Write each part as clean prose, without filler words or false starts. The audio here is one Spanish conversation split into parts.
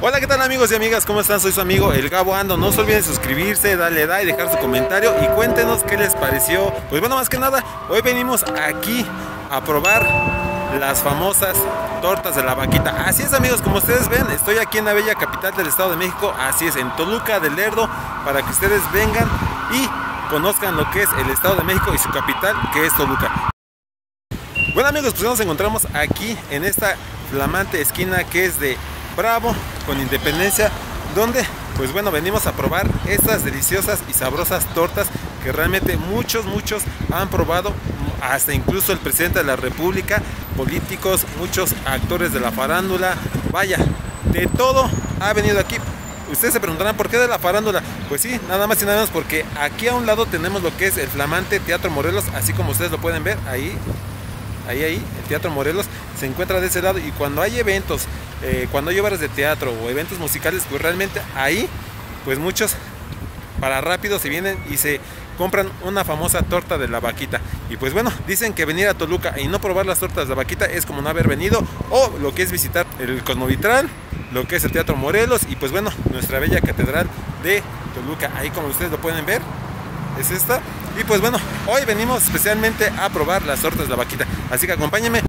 Hola, ¿qué tal amigos y amigas? ¿Cómo están? Soy su amigo El Gabo Ando. No se olviden suscribirse, darle like, dejar su comentario y cuéntenos qué les pareció. Pues bueno, más que nada, hoy venimos aquí a probar las famosas tortas de la vaquita. Así es amigos, como ustedes ven, estoy aquí en la bella capital del Estado de México. Así es, en Toluca del Lerdo, para que ustedes vengan y conozcan lo que es el Estado de México y su capital, que es Toluca. Bueno amigos, pues nos encontramos aquí en esta flamante esquina que es de Bravo con Independencia, donde pues bueno, venimos a probar estas deliciosas y sabrosas tortas que realmente muchos han probado, hasta incluso el presidente de la República, políticos, muchos actores de la farándula, vaya, de todo ha venido aquí. Ustedes se preguntarán por qué de la farándula. Pues sí, nada más y nada menos porque aquí a un lado tenemos lo que es el flamante Teatro Morelos, así como ustedes lo pueden ver ahí, el Teatro Morelos se encuentra de ese lado, y cuando hay eventos, cuando hay obras de teatro o eventos musicales, pues realmente ahí, pues muchos para rápido se vienen y se compran una famosa torta de la vaquita. Y pues bueno, dicen que venir a Toluca y no probar las tortas de la vaquita es como no haber venido, o lo que es visitar el Cosmovitral, lo que es el Teatro Morelos y pues bueno, nuestra bella catedral de Toluca. Ahí como ustedes lo pueden ver, es esta. Y pues bueno, hoy venimos especialmente a probar las tortas de la vaquita, así que acompáñenme.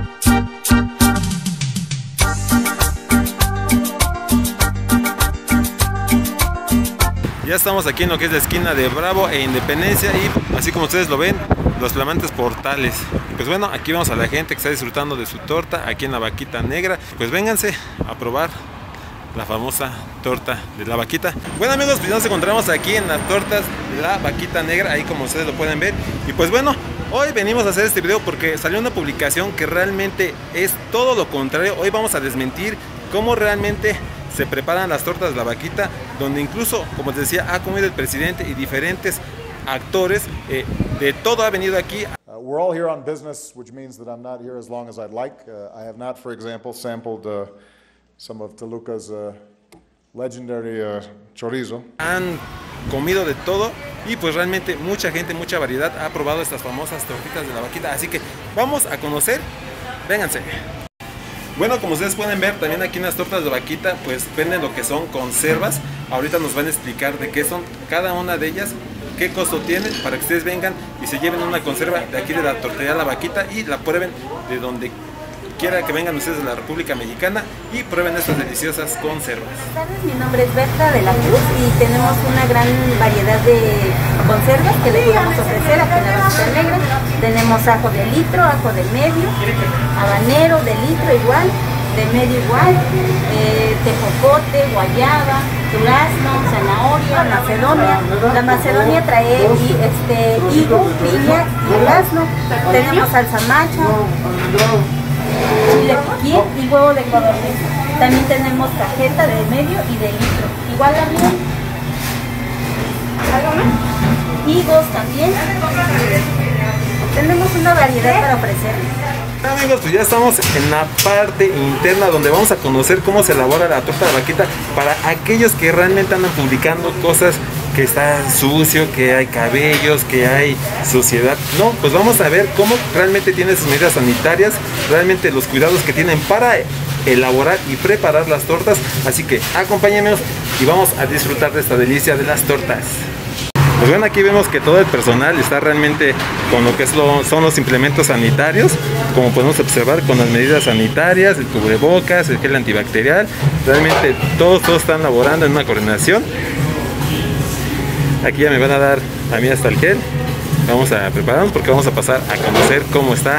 Ya estamos aquí en lo que es la esquina de Bravo e Independencia, y así como ustedes lo ven, los flamantes portales. Y pues bueno, aquí vemos a la gente que está disfrutando de su torta aquí en la Vaquita Negra. Pues vénganse a probar la famosa torta de la vaquita. Bueno amigos, pues nos encontramos aquí en las tortas de la Vaquita Negra, ahí como ustedes lo pueden ver. Y pues bueno, hoy venimos a hacer este video porque salió una publicación que realmente es todo lo contrario. Hoy vamos a desmentir cómo realmente se preparan las tortas de la vaquita, donde incluso, como les decía, ha comido el presidente y diferentes actores, de todo ha venido aquí. We're all here on business, which means that I'm not here as long as I'd like. I have not, for example, sampled some of Toluca's legendary chorizo. Han comido de todo y pues realmente mucha gente, mucha variedad ha probado estas famosas tortitas de la vaquita, así que vamos a conocer, vénganse. Bueno, como ustedes pueden ver, también aquí en las tortas de vaquita pues venden lo que son conservas. Ahorita nos van a explicar de qué son cada una de ellas, qué costo tienen, para que ustedes vengan y se lleven una conserva de aquí de la tortería La Vaquita y la prueben de donde quiera que vengan ustedes de la República Mexicana y prueben estas deliciosas conservas. Buenas tardes, mi nombre es Berta de la Cruz y tenemos una gran variedad de conservas que les podemos ofrecer aquí en la Vaquita Negra. Tenemos ajo de litro, ajo de medio, habanero de litro igual, de medio igual, tejocote, guayaba, durazno, zanahoria, macedonia. La macedonia trae higo, piña y durazno. Tenemos salsa macha, chile piquín y huevo de codorniz. También tenemos cajeta de medio y de litro. Igual también. ¿Algo más? Higos también. Tenemos una variedad para ofrecerles. Amigos, pues ya estamos en la parte interna donde vamos a conocer cómo se elabora la torta de vaquita, para aquellos que realmente andan publicando cosas que está sucio, que hay cabellos, que hay suciedad. No, pues vamos a ver cómo realmente tiene sus medidas sanitarias, realmente los cuidados que tienen para elaborar y preparar las tortas. Así que acompáñenos y vamos a disfrutar de esta delicia de las tortas. Pues bueno, aquí vemos que todo el personal está realmente con lo que son los implementos sanitarios, como podemos observar, con las medidas sanitarias, el cubrebocas, el gel antibacterial. Realmente todos están laborando en una coordinación. Aquí ya me van a dar a mí hasta el gel. Vamos a prepararnos porque vamos a pasar a conocer cómo está.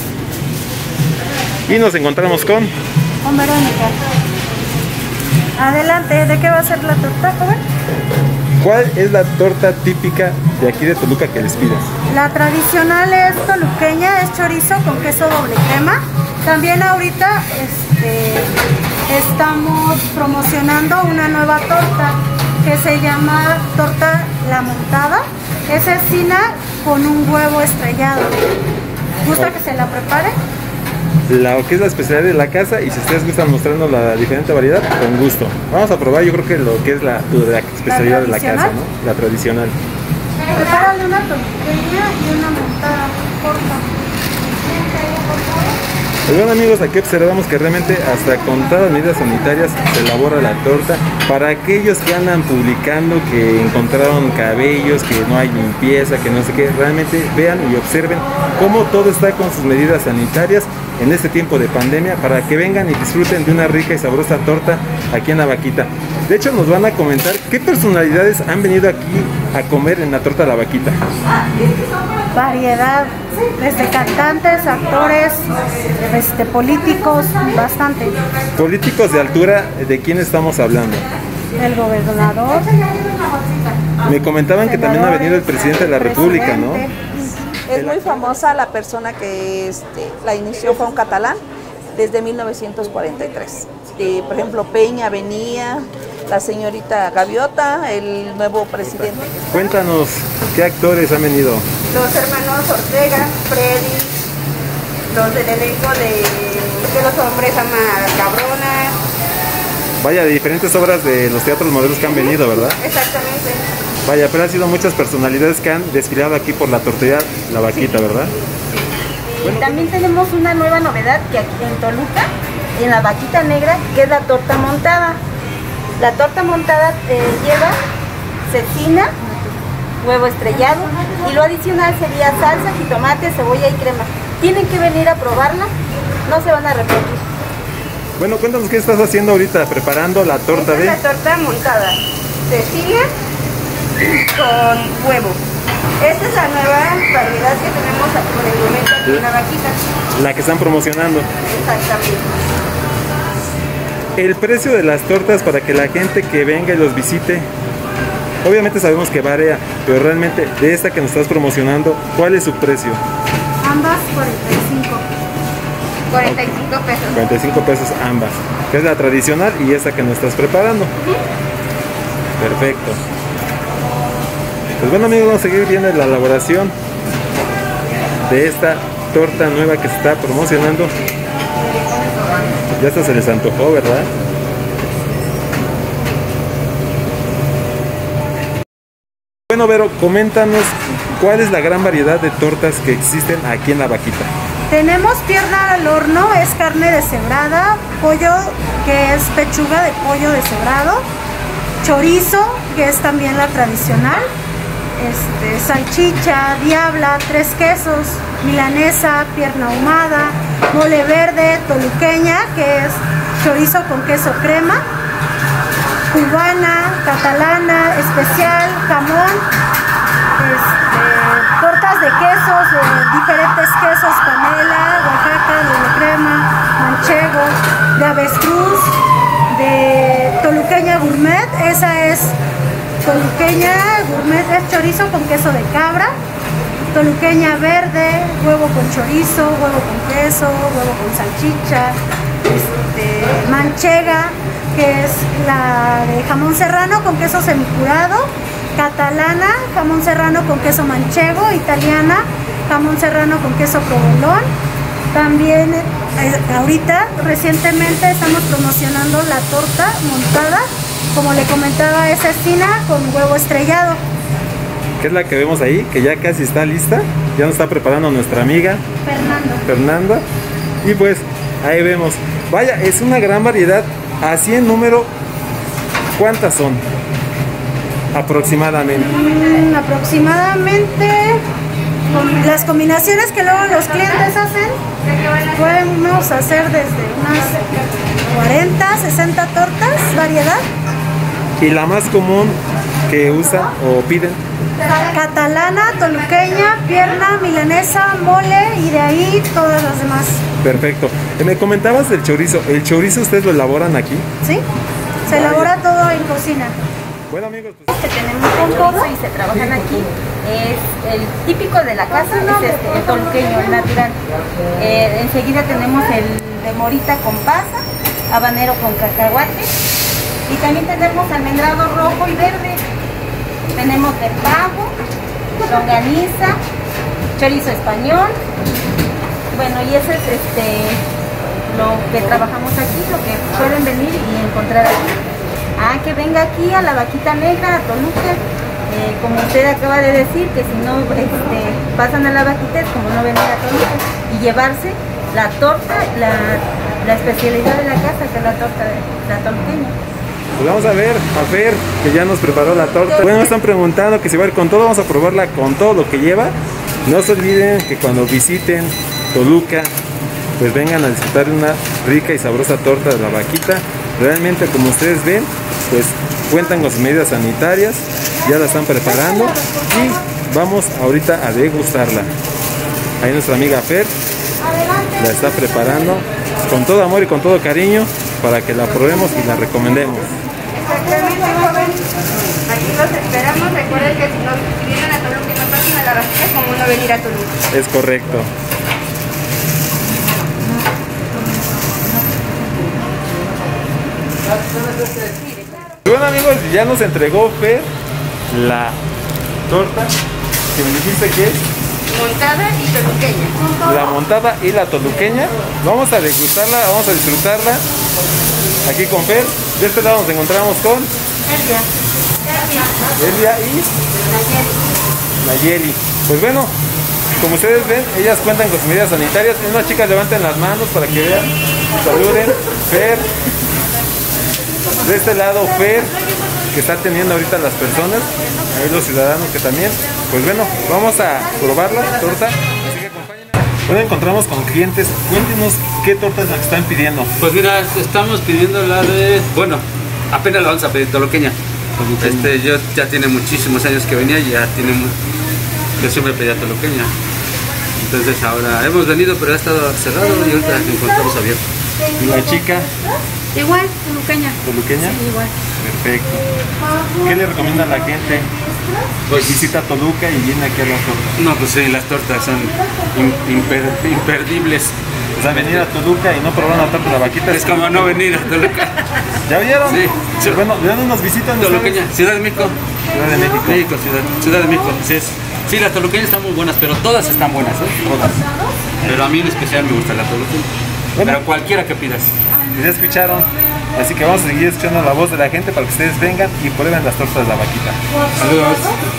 Y nos encontramos con Verónica. Adelante, ¿de qué va a ser la torta, joven? ¿cuál es la torta típica de aquí de Toluca que les pidas? La tradicional es toluqueña, es chorizo con queso doble crema. También ahorita estamos promocionando una nueva torta que se llama torta La Montada. Es cecina con un huevo estrellado. ¿Gusta que se la prepare? Lo que es la especialidad de la casa, y si ustedes gustan mostrarnos la diferente variedad, con gusto. Vamos a probar, yo creo que lo que es la especialidad de la casa, ¿no? La tradicional. Prepárale una toluqueña y una montada, por favor. Pues bueno amigos, aquí observamos que realmente hasta con todas las medidas sanitarias se elabora la torta. Para aquellos que andan publicando que encontraron cabellos, que no hay limpieza, que no sé qué, realmente vean y observen cómo todo está con sus medidas sanitarias en este tiempo de pandemia, para que vengan y disfruten de una rica y sabrosa torta aquí en La Vaquita. De hecho nos van a comentar qué personalidades han venido aquí a comer en la torta La Vaquita. Variedad, desde cantantes, actores, políticos, bastante. Políticos de altura, ¿de quién estamos hablando? El gobernador. Me comentaban que también ha venido el presidente de la República, ¿no? Es muy famosa la persona que la inició, fue un catalán, desde 1943. Por ejemplo, Peña venía, la señorita Gaviota, el nuevo presidente. Cuéntanos, ¿qué actores han venido? Los hermanos Ortega, Freddy, los del elenco de Los Hombres Ama Cabrona. Vaya, de diferentes obras de los teatros modelos que han venido, ¿verdad? Exactamente. Vaya, pero han sido muchas personalidades que han desfilado aquí por la tortería La Vaquita, ¿verdad? Bueno, también tenemos una nueva novedad que aquí en Toluca, en La Vaquita Negra, que es la torta montada. La torta montada lleva cecina, huevo estrellado y lo adicional sería salsa, jitomate, cebolla y crema. Tienen que venir a probarla, no se van a arrepentir. Bueno, cuéntanos qué estás haciendo ahorita, preparando la torta Esta es la torta montada, cecina con huevo. Esta es la nueva variedad que tenemos por el momento aquí en La Vaquita. La que están promocionando. Exactamente. El precio de las tortas para que la gente que venga y los visite, obviamente sabemos que varía, pero realmente de esta que nos estás promocionando, ¿cuál es su precio? Ambas 45. 45 pesos. 45 pesos ambas, que es la tradicional y esta que nos estás preparando. Perfecto. Pues bueno amigos, vamos a seguir viendo la elaboración de esta torta nueva que se está promocionando. Ya hasta se les antojó, ¿verdad? Bueno Vero, coméntanos cuál es la gran variedad de tortas que existen aquí en La Vaquita. Tenemos pierna al horno, es carne deshebrada, pollo que es pechuga de pollo deshebrado, chorizo que es también la tradicional, salchicha, diabla, tres quesos, milanesa, pierna ahumada, mole verde, toluqueña que es chorizo con queso crema, cubana, catalana, especial, jamón, tortas de quesos, diferentes quesos, panela, Oaxaca, doble crema, manchego, de avestruz, de toluqueña gourmet, esa es toluqueña gourmet, es chorizo con queso de cabra, toluqueña verde, huevo con chorizo, huevo con queso, huevo con salchicha, manchega, que es la de jamón serrano con queso semicurado, catalana, jamón serrano con queso manchego, italiana, jamón serrano con queso provolone. También ahorita recientemente estamos promocionando la torta montada, como le comentaba, es cecina con huevo estrellado. ¿Qué es la que vemos ahí? Que ya casi está lista. Ya nos está preparando nuestra amiga Fernanda. Y pues ahí vemos. Vaya, es una gran variedad. Así en número, ¿cuántas son? Aproximadamente. Aproximadamente, con las combinaciones que luego los clientes hacen, podemos hacer desde unas 40, 60 tortas, variedad. ¿Y la más común que usan o piden? Catalana, toluqueña, pierna, milanesa, mole y de ahí todas las demás. Perfecto. Me comentabas del chorizo. ¿El chorizo ustedes lo elaboran aquí? Sí, se elabora todo en cocina. Bueno amigos, pues... Que tenemos con todo y se trabajan aquí. Es el típico de la casa, es el toluqueño, el natural. Enseguida tenemos el de morita con pasa, habanero con cacahuate y también tenemos almendrado rojo y verde. Tenemos de pavo, longaniza, chorizo español. Bueno, y eso es lo que trabajamos aquí, lo que pueden venir y encontrar aquí. Que venga aquí a La Vaquita Negra, a Toluca. Como usted acaba de decir, que si no pasan a La Vaquita es como no venir a Toluca y llevarse la torta, la especialidad de la casa, que es la torta de la toluqueña. Pues vamos a ver, a Fer, que ya nos preparó la torta. Bueno, me están preguntando que si va a ir con todo, vamos a probarla con todo lo que lleva. No se olviden que cuando visiten Toluca, pues vengan a disfrutar de una rica y sabrosa torta de la vaquita. Realmente, como ustedes ven, pues cuentan con sus medidas sanitarias, ya la están preparando y vamos ahorita a degustarla. Ahí nuestra amiga Fer la está preparando con todo amor y con todo cariño para que la probemos y la recomendemos. Exactamente, joven. Aquí los esperamos. Recuerden que si vienen a Toluca y no pasan a la vaquita, es como no venir a Toluca. Es correcto. Bueno, amigos, ya nos entregó Fer la torta que me dijiste que es Montada y toluqueña. la montada y la toluqueña. Vamos a degustarla, vamos a disfrutarla aquí con Fer. De este lado nos encontramos con Elia y Nayeli. Pues bueno, como ustedes ven, ellas cuentan con sus medidas sanitarias. Unas chicas levanten las manos para que vean, saluden. Fer, de este lado Fer, que está atendiendo ahorita a las personas, ahí los ciudadanos que también. Pues bueno, vamos a probar la torta, así que acompáñenme. Bueno, encontramos con clientes. Cuéntenos qué torta es la que están pidiendo. Pues mira, estamos pidiendo la de... Bueno, apenas la vamos a pedir, toluqueña. Yo ya tiene muchísimos años que venía y ya tiene... Yo siempre pedía toluqueña. Entonces ahora hemos venido, pero ha estado cerrado y ahorita encontramos abierto. ¿Y la chica? Igual, toluqueña. ¿Toluqueña? Sí, igual. Perfecto. ¿Qué le recomienda a la gente? Pues visita Toluca y viene aquí a las tortas. No, pues sí, las tortas son imperdibles. O sea, venir a Toluca y no probar una torta de la vaquita Es como no venir a Toluca. ¿Ya vieron? Sí. Pero bueno, ¿de dónde nos visitan ustedes? Toluqueña, Ciudad de México. Ciudad de México. Ciudad de México. Sí, las toluqueñas están muy buenas, pero todas están buenas, ¿eh? Todas. Pero a mí en especial me gusta la toluqueña. Bueno. Pero cualquiera que pidas. Y ya escucharon. Así que vamos a seguir escuchando la voz de la gente para que ustedes vengan y prueben las tortas de la vaquita. Saludos.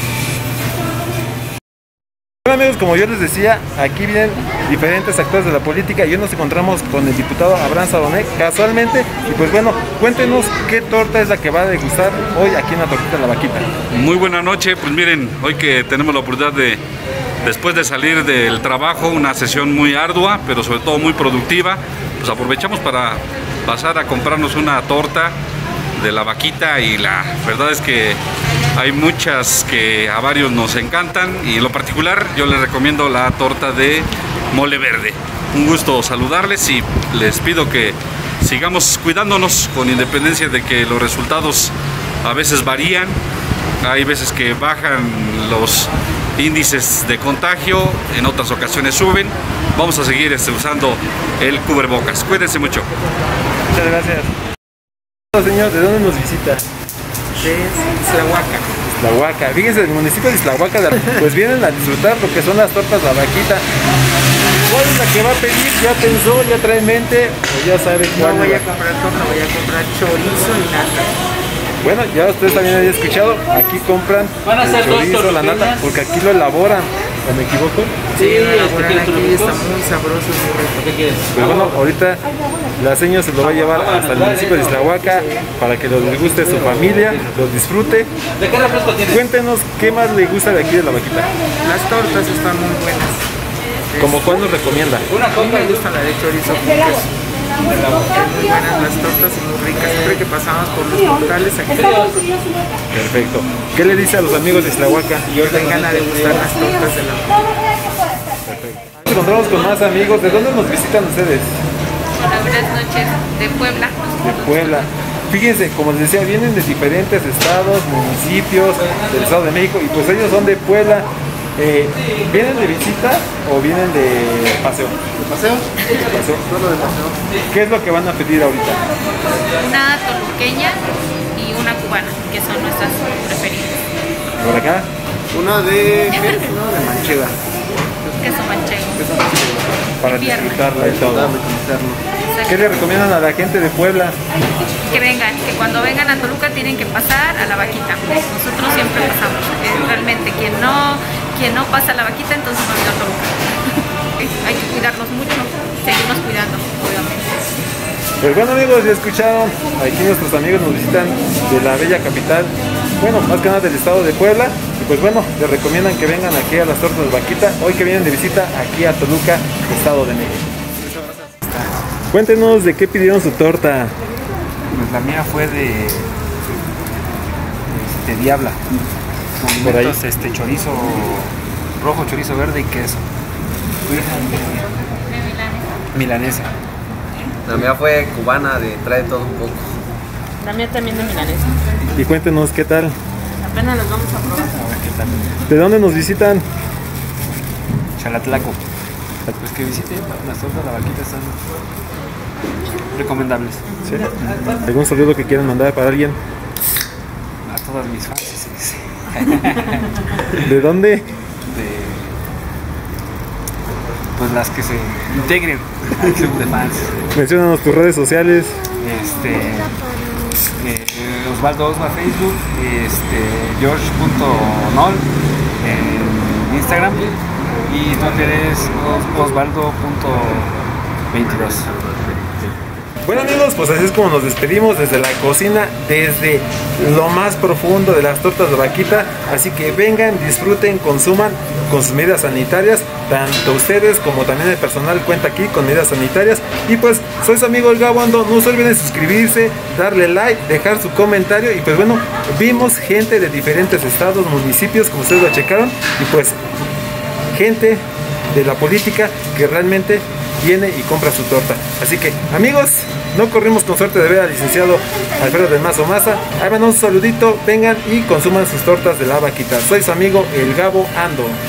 Bueno, amigos, como yo les decía, aquí vienen diferentes actores de la política y hoy nos encontramos con el diputado Abraham Sadoné casualmente. Y pues bueno, cuéntenos qué torta es la que va a degustar hoy aquí en la tortita de la vaquita. Muy buena noche, pues miren, hoy que tenemos la oportunidad de, después de salir del trabajo, una sesión muy ardua, pero sobre todo muy productiva, pues aprovechamos para pasar a comprarnos una torta de la vaquita y la verdad es que hay muchas que a varios nos encantan y en lo particular yo les recomiendo la torta de mole verde. Un gusto saludarles y les pido que sigamos cuidándonos con independencia de que los resultados a veces varían, hay veces que bajan los índices de contagio, en otras ocasiones suben. Vamos a seguir usando el cubrebocas. Cuídense mucho. Muchas gracias. Hola, señor, ¿de dónde nos visita? De Islahuaca. Islahuaca. Fíjense, del municipio de Islahuaca, pues vienen a disfrutar lo que son las tortas de la vaquita. ¿Cuál es la que va a pedir? ¿Ya pensó? ¿Ya trae en mente? ¿O ya sabe cuál? No voy a comprar torta, voy a comprar chorizo y nata. Bueno, ya ustedes también habían escuchado, aquí compran Van a el ser dos chorizo, la nata, tortillas. porque aquí lo elaboran, ¿o me equivoco? Sí, ¿quieres aquí chorizo? está muy sabroso, muy rico. ¿Qué quieres? Pues bueno, ahorita la señora se lo va a llevar hasta el municipio de Islahuaca para que lo disguste su familia, lo disfrute. ¿De qué refresco tienes? Cuéntenos qué más le gusta de aquí de la vaquita. Las tortas están muy buenas. ¿Como cuál nos recomienda? Una A mí me gusta la de chorizo con queso. Muy buenas las tortas y muy ricas. Siempre que pasamos por los portales aquí Perfecto. ¿Qué le dice a los amigos de Islahuaca? vengan a degustar las tortas de la Nos encontramos con más amigos. ¿De dónde nos visitan ustedes? Hola, buenas noches, de Puebla. De Puebla. Fíjense, como les decía, vienen de diferentes estados, municipios del Estado de México y pues ellos son de Puebla. ¿Vienen de visita o vienen de paseo? ¿De paseo? De paseo. Solo de paseo. ¿Qué es lo que van a pedir ahorita? Una toluqueña y una cubana, que son nuestras preferidas. ¿Por acá? Una de manchega. Queso manchego. Para Pierna. disfrutarla y todo. ¿Qué le recomiendan a la gente de Puebla? Que vengan, que cuando vengan a Toluca tienen que pasar a la vaquita. Nosotros siempre pasamos. Realmente quien no pasa a la vaquita, entonces no viene a Toluca. Hay que cuidarlos mucho. seguirnos cuidando, obviamente. Pues bueno amigos, ya escucharon, aquí nuestros amigos nos visitan de la bella capital, bueno, más que nada del estado de Puebla, y pues bueno, les recomiendan que vengan aquí a las tortas de vaquita, hoy que vienen de visita aquí a Toluca, Estado de México. Cuéntenos de qué pidieron su torta. Pues la mía fue de diabla, Por ahí. condimentos, chorizo rojo, chorizo verde y queso. Milanesa. La mía fue cubana, trae todo un poco. La mía también de milanesa. Y cuéntenos qué tal. Apenas los vamos a probar. A ver qué tal. ¿De dónde nos visitan? Chalatlaco. Pues que visite las tortas de la vaquita, están recomendables. ¿Sí? ¿Algún saludo que quieran mandar para alguien? A todas mis fans. Sí. ¿De dónde? Pues las que se integren al club de fans. Menciónanos tus redes sociales. Osvaldo Osma Facebook, George.nol en Instagram y Twitter es Osvaldo.22. Bueno amigos, pues así es como nos despedimos desde la cocina, desde lo más profundo de las tortas de vaquita. Así que vengan, disfruten, consuman con sus medidas sanitarias. Tanto ustedes como también el personal cuenta aquí con medidas sanitarias. Y pues soy su amigo el Gabo Ando. No se olviden de suscribirse, darle like, dejar su comentario. Y pues bueno, vimos gente de diferentes estados, municipios, como ustedes lo checaron. Y pues gente de la política que realmente viene y compra su torta. Así que amigos, no corrimos con suerte de ver al licenciado Alfredo del Mazo Maza. Ahí van un saludito, vengan y consuman sus tortas de la vaquita. Soy su amigo el Gabo Ando.